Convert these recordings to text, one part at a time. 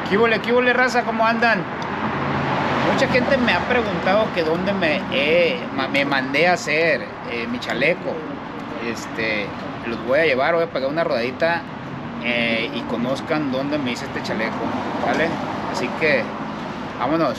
Qué huele, raza? ¿Cómo andan? Mucha gente me ha preguntado que dónde me mandé a hacer mi chaleco. Los voy a llevar, voy a pegar una rodadita y conozcan dónde me hice este chaleco, ¿vale? Así que, vámonos.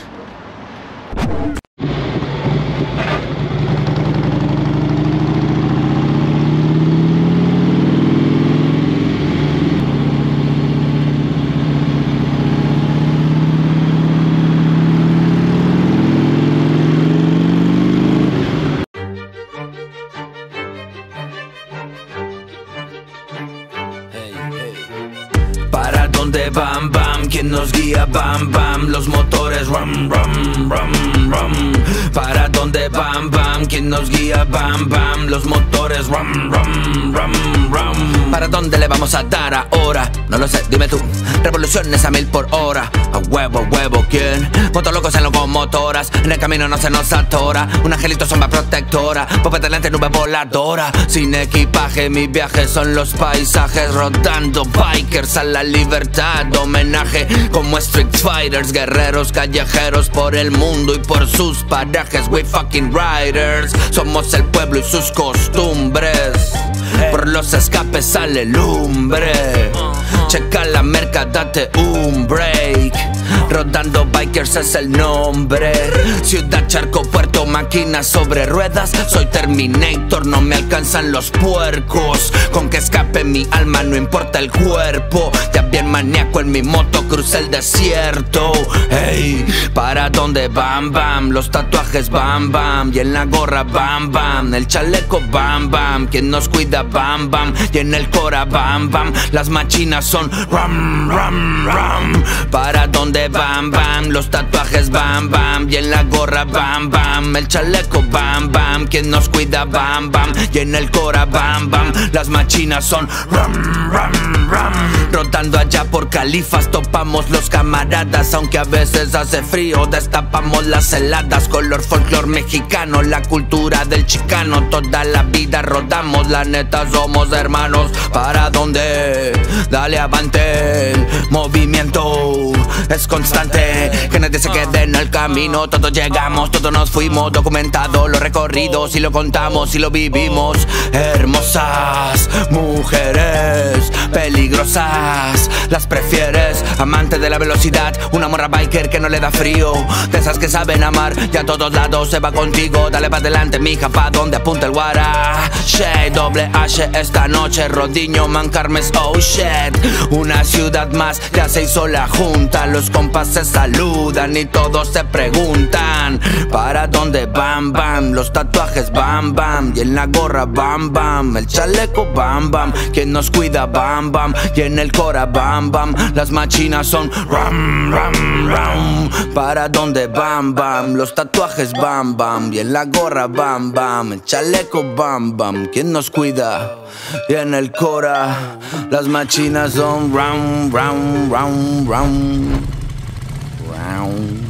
¿Para dónde bam bam? ¿Quién nos guía? Bam bam, los motores rum rum rum rum. ¿Para dónde bam bam? ¿Quién nos guía? Bam bam, los motores rum rum rum rum. ¿Para dónde le vamos a dar ahora? No lo sé, dime tú. Revoluciones a 1000 por hora. A huevo, ¿quién? Motolocos en locomotoras. En el camino no se nos atora. Un angelito sombra protectora. Popete delante, nube voladora. Sin equipaje, mi viaje son los paisajes. Rodando bikers a la libertad. Homenaje como Street Fighters. Guerreros callejeros por el mundo y por sus parajes. We fucking riders. Somos el pueblo y sus costumbres. Por los escapes sale lumbre. Checa la merca, date un break. Rodando bikers es el nombre. Ciudad, charco, puerto, máquina sobre ruedas. Soy Terminator, no me alcanzan los puercos. Con que escape mi alma, no importa el cuerpo. Ya bien maníaco en mi moto, crucé el desierto. Hey, ¿para dónde bam bam? Los tatuajes bam bam. Y en la gorra bam bam. El chaleco bam bam. Quien nos cuida bam bam. Y en el cora bam bam. Las machinas son ram ram ram. ¿Para dónde bam bam? Los tatuajes bam bam. Y en la gorra bam bam. El chaleco bam bam. Quien nos cuida bam bam. Y en el cora bam bam. Las machinas son ram ram ram. Rotando allá por Califas topamos los camaradas. Aunque a veces hace frío, destapamos las heladas. Color folclor mexicano, la cultura del chicano. Toda la vida rodamos, la neta somos hermanos. ¿Para dónde? Dale avante, el movimiento es constante. Que nadie se quede en el camino. Todos llegamos, todos nos fuimos. Documentado los recorridos y lo contamos y lo vivimos. Hermosas mujeres, peligrosas, las prefieres. Amante de la velocidad, una morra biker que no le da frío. De esas que saben amar y a todos lados se va contigo. Dale para adelante, mija, pa' donde apunta el guara. Shea, doble H esta noche. Rodiño, Mancarmes, oh shit. Una ciudad más, ya se hizo la junta. Los compas se saludan y todos se preguntan ¿para dónde bam bam? Los tatuajes bam bam. Y en la gorra bam bam. El chaleco bam bam. Quien nos cuida bam bam. Y en el cora bam bam. Las machinas son ram ram ram. ¿Para dónde bam bam? Los tatuajes bam bam. Y en la gorra bam bam. El chaleco bam bam. Quien nos cuida. Y en el cora las machinas son ram ram ram ram ram.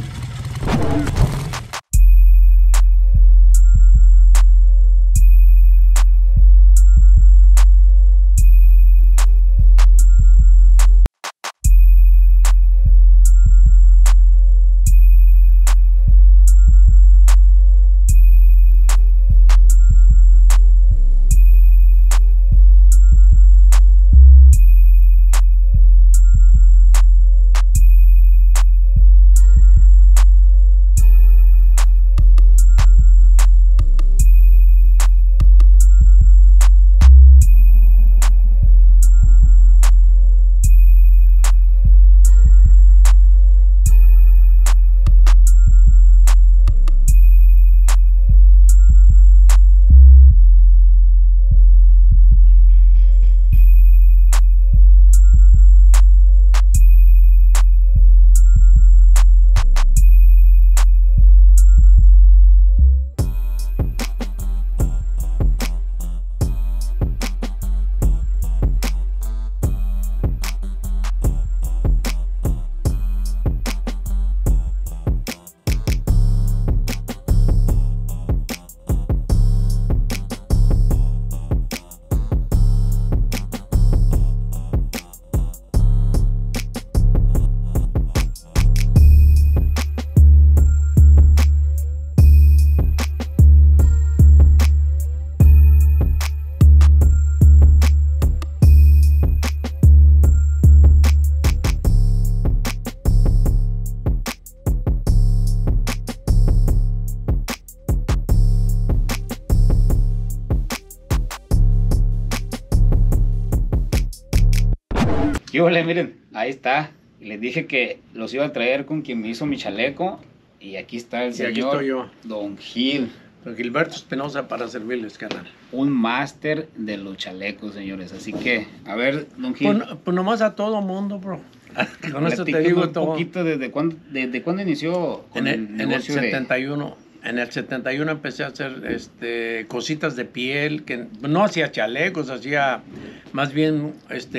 ¿Qué huele? Miren, ahí está. Les dije que los iba a traer con quien me hizo mi chaleco. Y aquí está el Y señor aquí estoy yo. Don Gil. Don Gilberto Espinosa para servirles, carnal. Un máster de los chalecos, señores. Así que, a ver, Don Gil. Pues nomás a todo mundo, bro. Con eso te platíqueme digo un todo. poquito desde cuándo inició con el En el negocio de... 71. En el 71 empecé a hacer cositas de piel, que no hacía chalecos, hacía más bien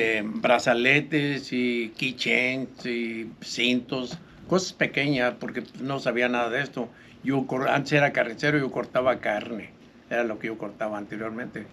brazaletes y keychains y cintos, cosas pequeñas, porque no sabía nada de esto. Antes era carnicero, yo cortaba carne, era lo que yo cortaba anteriormente.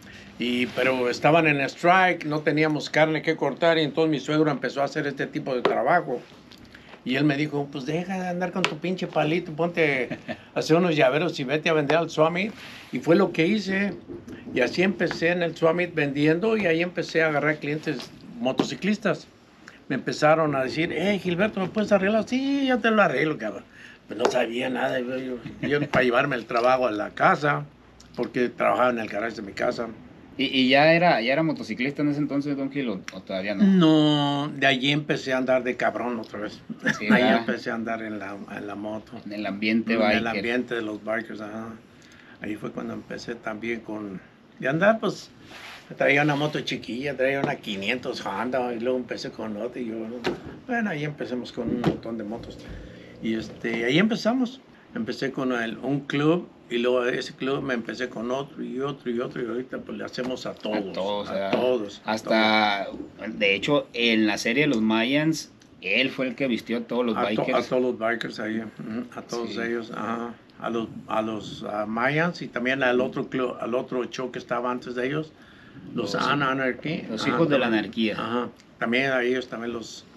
Pero estaban en strike, no teníamos carne que cortar, y entonces mi suegro empezó a hacer este tipo de trabajo. Y él me dijo, pues deja de andar con tu pinche palito, ponte a hacer unos llaveros y vete a vender al Summit. Y fue lo que hice. Y así empecé en el Summit vendiendo, y ahí empecé a agarrar clientes motociclistas. Me empezaron a decir, Gilberto, ¿me puedes arreglar? Sí, yo te lo arreglo, cabrón. Pues no sabía nada. Yo para llevarme el trabajo a la casa, porque trabajaba en el garaje de mi casa. ¿Y ya era motociclista en ese entonces, Don Gil, o todavía no? No, de allí empecé a andar de cabrón otra vez. Sí, ahí ¿verdad? empecé a andar en la moto. En el ambiente En biker. el ambiente de los bikers, ajá. Ahí fue cuando empecé también de andar, pues, traía una moto chiquilla, traía una 500 Honda, y luego empecé con otra, y bueno, ahí empecemos con un montón de motos. Y ahí empezamos. Empecé con un club, y luego de ese club me empecé con otro, y ahorita pues le hacemos a todos. A A todos. todos. Hasta, de hecho, en la serie Los Mayans, él fue el que vistió a todos los A bikers. todos los bikers ahí, a todos Sí. ellos, ajá. A los Mayans, y también al otro club, al otro show que estaba antes de ellos, los Anarchy. Los hijos de la anarquía. Ajá. También a ellos también los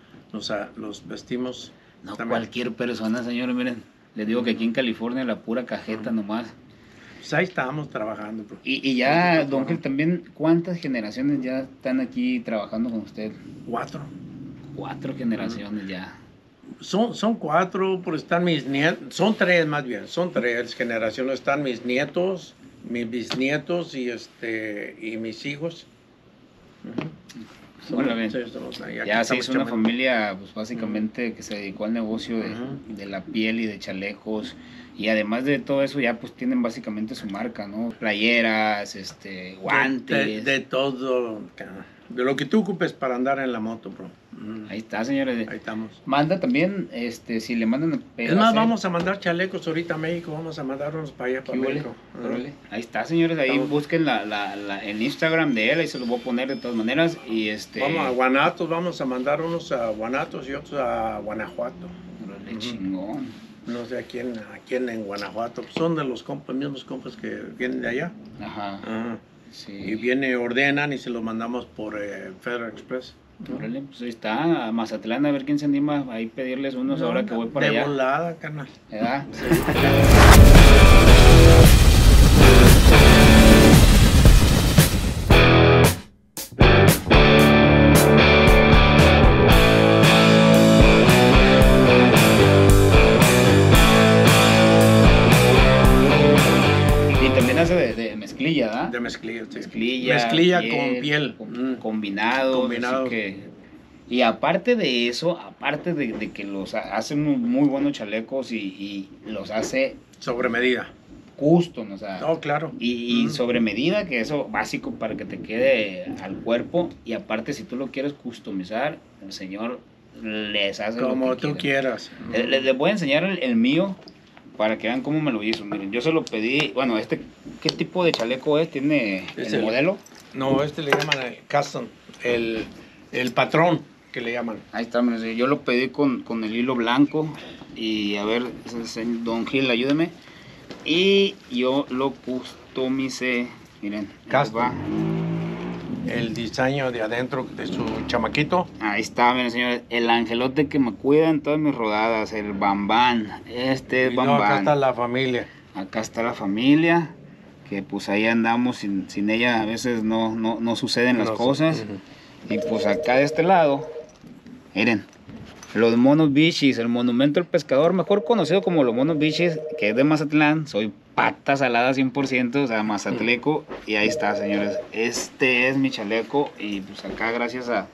vestimos. No también. cualquier persona, señores, miren. Les digo que aquí en California la pura cajeta nomás. Pues ahí estábamos trabajando, bro. Y ya, Don Gil, también, ¿cuántas generaciones ya están aquí trabajando con usted? 4. 4 generaciones ya. Son 4, pero están mis nietos, son 3 más bien, son 3 generaciones. Están mis nietos, mis bisnietos y mis hijos. Bueno, bien. Ya se hizo una familia. familia, pues básicamente que se dedicó al negocio de la piel y de chalecos. Y además de todo eso, ya pues tienen básicamente su marca, ¿no? Playeras, guantes. De todo, de lo que tú ocupes para andar en la moto, bro. Ahí está, señores. Ahí estamos. Manda también, si le mandan... Es más, vamos a mandar chalecos ahorita a México, vamos a mandar unos para allá, para México. Ahí está, señores, ahí busquen el Instagram de él, ahí se lo voy a poner de todas maneras. Y Vamos a Guanatos, vamos a mandar unos a Guanatos y otros a Guanajuato. Chingón. No sé a quién en Guanajuato. Son de los mismos compas que vienen de allá. Ajá. Sí. Y ordenan y se los mandamos por Federal Express. Órale, pues ahí está, a Mazatlán, a ver quién se anima ahí pedirles unos ahora que voy para allá. De volada, carnal. ¿Verdad? Y también hace de mezclilla, ¿verdad? De mezclilla, sí. Mezclilla con piel. Combinado. Y aparte de eso, aparte de que los hacen muy buenos chalecos y los hace sobre medida. Custom, o sea. Oh, claro. Y sobre medida, que eso básico para que te quede al cuerpo. Y aparte, si tú lo quieres customizar, el señor les hace como lo que tú quieras. Les voy a enseñar el mío para que vean cómo me lo hizo. Miren, yo se lo pedí. Bueno, ¿qué tipo de chaleco es? ¿Tiene el modelo? No, le llaman el custom, el patrón que le llaman. Ahí está, miren, yo lo pedí con el hilo blanco. Y a ver, Don Gil, ayúdeme. Y yo lo customicé. Miren, va el diseño de adentro de su chamaquito. Ahí está, miren, señores, el angelote que me cuida en todas mis rodadas, el Bambán. Este es Bambán. Acá está la familia. Acá está la familia, que pues ahí andamos, sin ella a veces no suceden las cosas. Y pues acá de este lado, miren, los monos bichis, el monumento del pescador, mejor conocido como los monos bichis, que es de Mazatlán. Soy pata salada 100%, o sea, mazatleco. Y ahí está, señores, este es mi chaleco. Y pues acá gracias a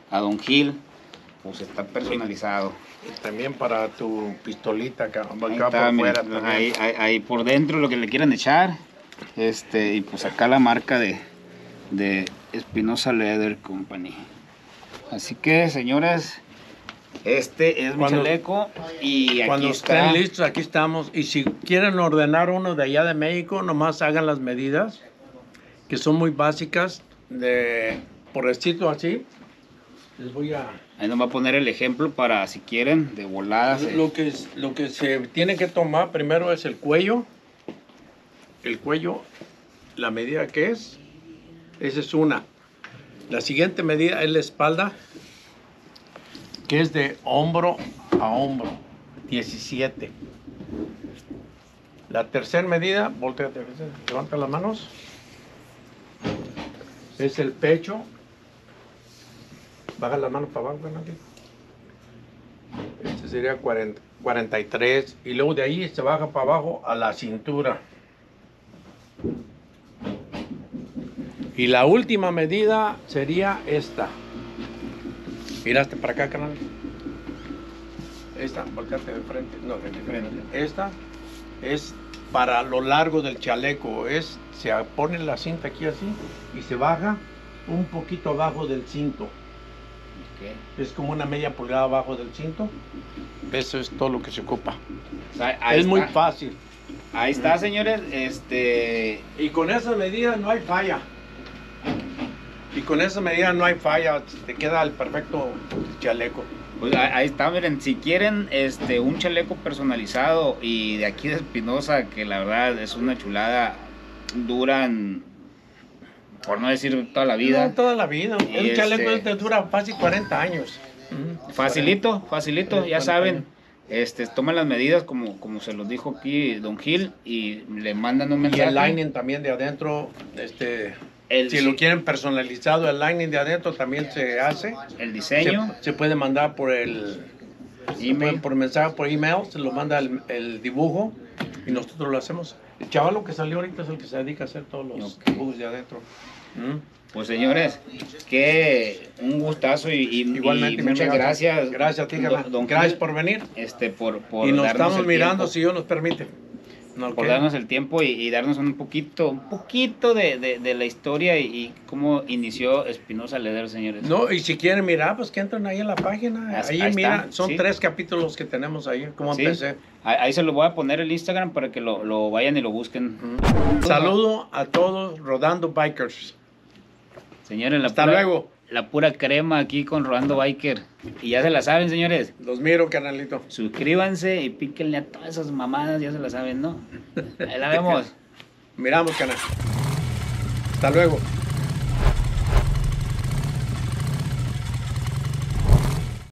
a Don Gil, pues está personalizado. Y también para tu pistolita acá, acá Ahí por está, mira, fuera también. ahí por dentro lo que le quieran echar. Y pues acá la marca de Espinosa Leather Company. Así que, señores, este es mi chaleco y aquí Cuando está. estén listos, aquí estamos. Y si quieren ordenar uno de allá de México, nomás hagan las medidas, que son muy básicas, por decirlo así. Les voy a... Ahí nos va a poner el ejemplo para si quieren, de volada. Lo que se tiene que tomar primero es el cuello. El cuello, la medida que es, esa es una. La siguiente medida es la espalda, que es de hombro a hombro, 17. La tercera medida, volteate, levanta las manos, es el pecho. Baja las manos para abajo, Fernando. Este sería 43. Y luego de ahí se baja para abajo a la cintura. Y la última medida sería esta. Miraste para acá, canal. Esta, volteate de frente. No, de frente. Esta es para lo largo del chaleco. Se pone la cinta aquí así y se baja un poquito abajo del cinto. Es como una media pulgada abajo del cinto. Eso es todo lo que se ocupa. Ahí es muy está. fácil. Ahí está, señores. Y con esas medidas no hay falla. Y con esas medidas no hay falla. Te queda el perfecto chaleco. Pues ahí está, miren, si quieren un chaleco personalizado y de aquí de Espinosa, que la verdad es una chulada, duran, por no decir toda la vida. No, toda la vida. Y Un chaleco te dura fácil 40 años. Facilito, ya saben. Toman las medidas como se los dijo aquí Don Gil y le mandan un Y mensaje. el lining también de adentro, si lo quieren personalizado, el lining de adentro también se hace. El diseño. Se puede mandar por el Email. por mensaje, por email, se lo manda el dibujo y nosotros lo hacemos. El chavalo que salió ahorita es el que se dedica a hacer todos los dibujos de adentro. Pues señores, que un gustazo y Igualmente, mi muchas amigo. gracias. Gracias a ti, carnal. Don Gracias Gil, por venir. por Y nos darnos estamos el mirando tiempo, si Dios nos permite. por darnos el tiempo y darnos un poquito de la historia y cómo inició Espinosa Leather, señores. No, y si quieren mirar, pues que entren ahí en la página. Ahí está, mira, son sí. 3 capítulos que tenemos ahí, cómo Sí. empecé. Ahí se lo voy a poner el Instagram para que lo vayan y lo busquen. Saludo a todos Rodando Bikers. Señores, Hasta luego. La pura crema aquí con Rodando Biker. Y ya se la saben, señores. Los miro, canalito. Suscríbanse y píquenle a todas esas mamadas, ya se la saben, ¿no? Ahí la vemos. Miramos, canal. Hasta luego.